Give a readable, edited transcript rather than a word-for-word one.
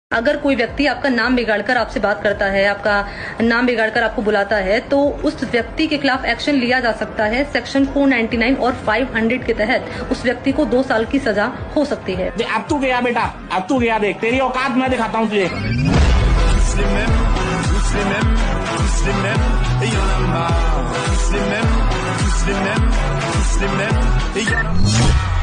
अगर कोई व्यक्ति आपका नाम बिगाड़कर आपसे बात करता है, आपका नाम बिगाड़कर आपको बुलाता है, तो उस व्यक्ति के खिलाफ एक्शन लिया जा सकता है। सेक्शन 499 और 500 के तहत उस व्यक्ति को 2 साल की सजा हो सकती है। अब तू गया बेटा, अब तू गया, देख तेरी औकात मैं दिखाता हूँ तुझे।